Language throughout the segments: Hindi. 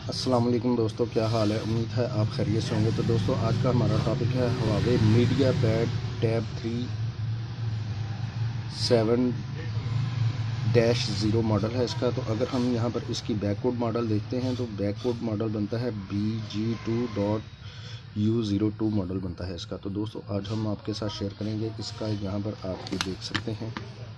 अस्सलाम वालेकुम दोस्तों, क्या हाल है। उम्मीद है आप खैरियत से होंगे। तो दोस्तों आज का हमारा टॉपिक है Huawei media pad tab 3 7-0 model है इसका। तो अगर हम यहाँ पर इसकी बैककोड मॉडल देखते हैं तो बैककोड मॉडल बनता है BG2.U02 मॉडल बनता है इसका। तो दोस्तों आज हम आपके साथ शेयर करेंगे इसका। यहाँ पर आप ये देख सकते हैं,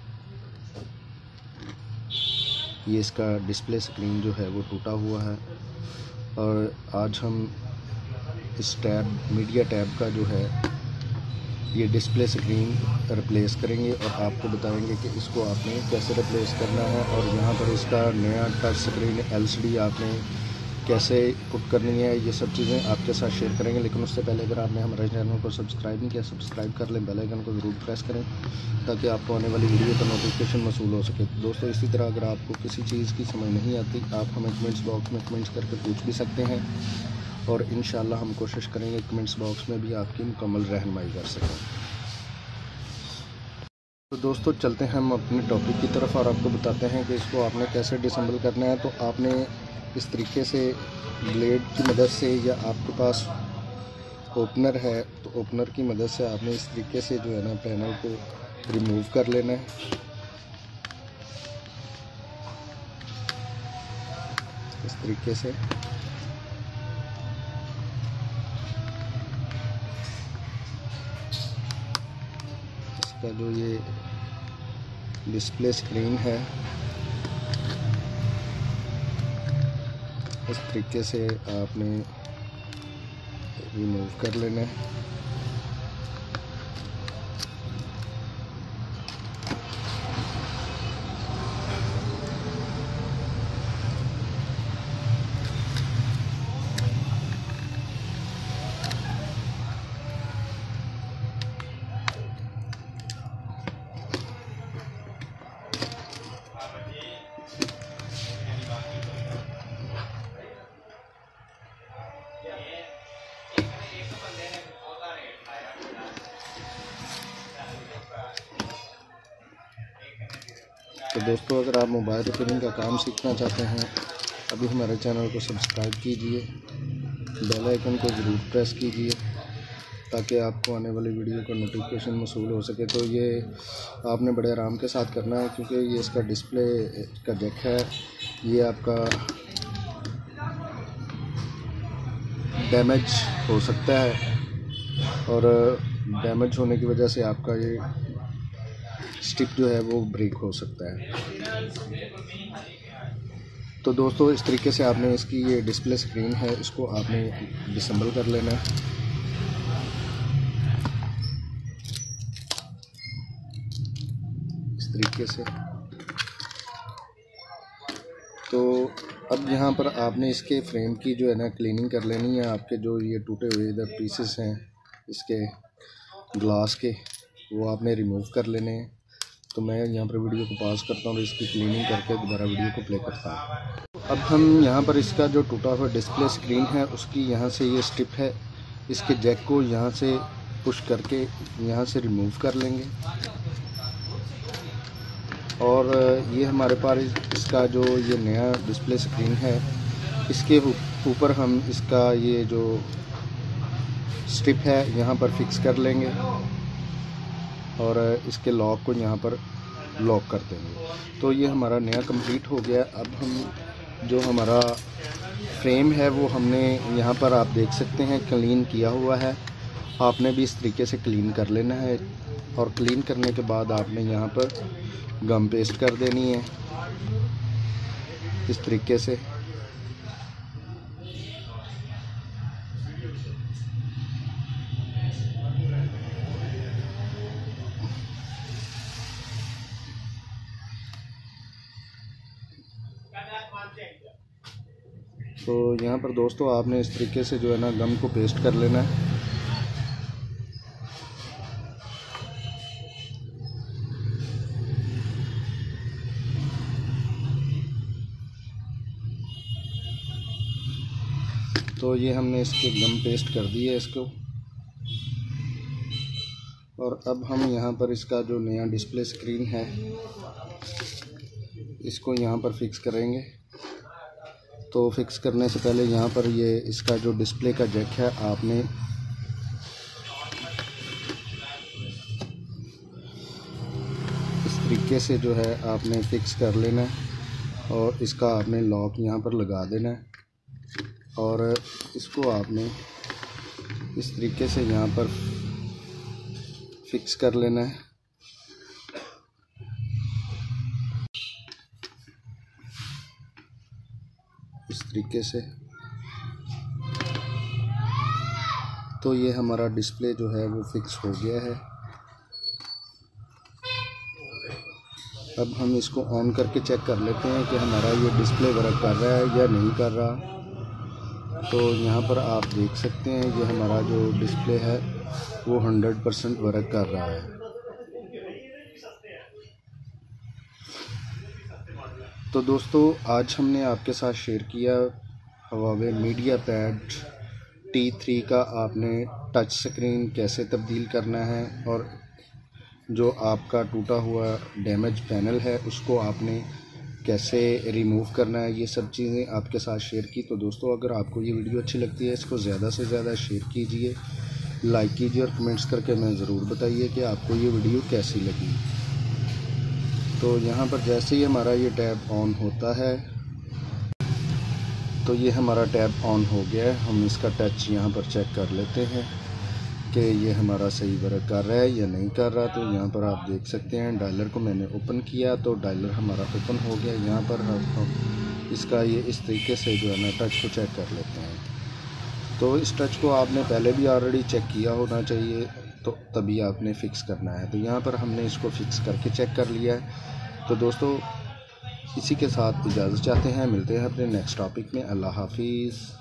ये इसका डिस्प्ले स्क्रीन जो है वो टूटा हुआ है। और आज हम इस मीडिया टैब का जो है ये डिस्प्ले स्क्रीन रिप्लेस करेंगे और आपको बताएंगे कि इसको आपने कैसे रिप्लेस करना है। और यहाँ पर इसका नया टच स्क्रीन LCD आपने कैसे पुट करनी है, ये सब चीज़ें आपके साथ शेयर करेंगे। लेकिन उससे पहले अगर आपने हमारे चैनल को सब्सक्राइब नहीं किया, सब्सक्राइब कर लें, बेल आइकन को ज़रूर प्रेस करें ताकि आपको आने वाली वीडियो का नोटिफिकेशन मौसूल हो सके। दोस्तों इसी तरह अगर आपको किसी चीज़ की समझ नहीं आती, आप हमें कमेंट्स बॉक्स में कमेंट्स करके पूछ भी सकते हैं और इंशाल्लाह हम कोशिश करेंगे कमेंट्स बॉक्स में भी आपकी मुकम्मल रहनुमाई कर सकें। तो दोस्तों चलते हैं हम अपने टॉपिक की तरफ और आपको बताते हैं कि इसको आपने कैसे डिसेंबल करना है। तो आपने इस तरीके से ब्लेड की मदद से, या आपके पास ओपनर है तो ओपनर की मदद से आपने इस तरीके से जो है ना पैनल को रिमूव कर लेना है। इस तरीके से इसका जो ये डिस्प्ले स्क्रीन है इस तरीके से आपने रिमूव कर लेना है। तो दोस्तों अगर आप मोबाइल रिपेयरिंग का काम सीखना चाहते हैं, अभी हमारे चैनल को सब्सक्राइब कीजिए, बेल आइकन को ज़रूर प्रेस कीजिए ताकि आपको आने वाली वीडियो का नोटिफिकेशन मौसूल हो सके। तो ये आपने बड़े आराम के साथ करना है क्योंकि ये इसका डिस्प्ले का जैक है, ये आपका डैमेज हो सकता है और डैमेज होने की वजह से आपका ये स्टिक जो है वो ब्रेक हो सकता है। तो दोस्तों इस तरीके से आपने इसकी ये डिस्प्ले स्क्रीन है इसको आपने डिसेंबल कर लेना है। इस तरीके से। तो अब यहाँ पर आपने इसके फ्रेम की जो है ना क्लीनिंग कर लेनी है। आपके जो ये टूटे हुए इधर पीसेस हैं इसके ग्लास के, वो आपने रिमूव कर लेने हैं। तो मैं यहाँ पर वीडियो को पॉज करता हूँ और इसकी क्लीनिंग करके दोबारा वीडियो को प्ले करता हूँ। अब हम यहाँ पर इसका जो टूटा हुआ डिस्प्ले स्क्रीन है उसकी यहाँ से ये स्ट्रिप है, इसके जैक को यहाँ से पुश करके यहाँ से रिमूव कर लेंगे। और ये हमारे पास इसका जो ये नया डिस्प्ले स्क्रीन है इसके ऊपर हम इसका ये जो स्ट्रिप है यहाँ पर फिक्स कर लेंगे और इसके लॉक को यहाँ पर लॉक कर देंगे। तो ये हमारा नया कंप्लीट हो गया। अब हम जो हमारा फ्रेम है वो हमने यहाँ पर आप देख सकते हैं क्लीन किया हुआ है। आपने भी इस तरीके से क्लीन कर लेना है और क्लीन करने के बाद आपने यहाँ पर गम पेस्ट कर देनी है इस तरीके से। तो यहाँ पर दोस्तों आपने इस तरीके से जो है ना गम को पेस्ट कर लेना है। तो ये हमने इसके गम पेस्ट कर दी है इसको। और अब हम यहाँ पर इसका जो नया डिस्प्ले स्क्रीन है इसको यहाँ पर फिक्स करेंगे। तो फिक्स करने से पहले यहाँ पर ये इसका जो डिस्प्ले का जैक है आपने इस तरीके से जो है आपने फिक्स कर लेना है और इसका आपने लॉक यहाँ पर लगा देना है और इसको आपने इस तरीके से यहाँ पर फिक्स कर लेना है। इस तरीके से तो ये हमारा डिस्प्ले जो है वो फिक्स हो गया है। अब हम इसको ऑन करके चेक कर लेते हैं कि हमारा ये डिस्प्ले वर्क कर रहा है या नहीं कर रहा। तो यहाँ पर आप देख सकते हैं ये हमारा जो डिस्प्ले है वो 100% वर्क कर रहा है। तो दोस्तों आज हमने आपके साथ शेयर किया Huawei MediaPad T3 का आपने टच स्क्रीन कैसे तब्दील करना है और जो आपका टूटा हुआ डैमेज पैनल है उसको आपने कैसे रिमूव करना है, ये सब चीज़ें आपके साथ शेयर की। तो दोस्तों अगर आपको ये वीडियो अच्छी लगती है इसको ज़्यादा से ज़्यादा शेयर कीजिए, लाइक कीजिए और कमेंट्स करके मैं ज़रूर बताइए कि आपको ये वीडियो कैसी लगी। तो यहाँ पर जैसे ही हमारा ये टैब ऑन होता है तो ये हमारा टैब ऑन हो गया है। हम इसका टच यहाँ पर चेक कर लेते हैं कि ये हमारा सही वर्क कर रहा है या नहीं कर रहा। तो यहाँ पर आप देख सकते हैं डायलर को मैंने ओपन किया तो डायलर हमारा ओपन हो गया। यहाँ पर हम इसका ये इस तरीके से जो है ना टच को चेक कर लेते हैं। तो इस टच को आपने पहले भी ऑलरेडी चेक किया होना चाहिए, तो तभी आपने फ़िक्स करना है। तो यहाँ पर हमने इसको फ़िक्स करके चेक कर लिया है। तो दोस्तों इसी के साथ इजाज़त चाहते हैं, मिलते हैं अपने नेक्स्ट टॉपिक में। अल्लाह हाफिज़।